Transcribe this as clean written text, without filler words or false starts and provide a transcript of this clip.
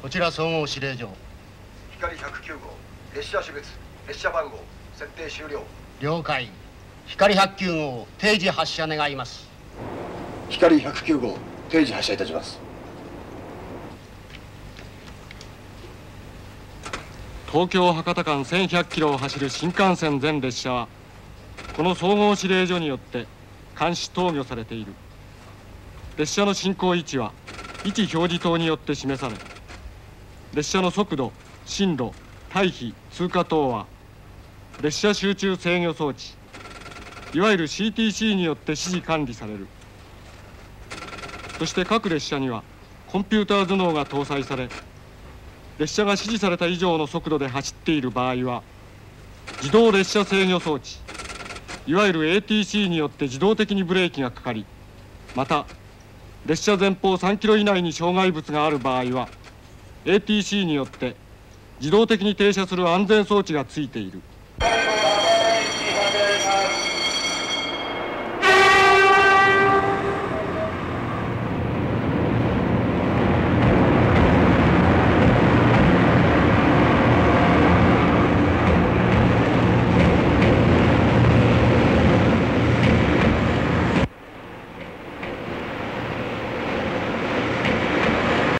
こちら総合指令所。 光109号、列車種別、列車番号、設定終了。 了解。光109号、定時発車願います。 光109号、定時発車いたします。 東京博多間1100キロを走る新幹線全列車はこの総合指令所によって監視投御されている。列車の進行位置は位置表示灯によって示され、列車の速度、進路、退避、通過等は列車集中制御装置、いわゆる CTC によって指示管理される。そして各列車にはコンピューター頭脳が搭載され、列車が指示された以上の速度で走っている場合は自動列車制御装置、いわゆる ATC によって自動的にブレーキがかかり、また列車前方3キロ以内に障害物がある場合は ATC によって自動的に停車する安全装置がついている。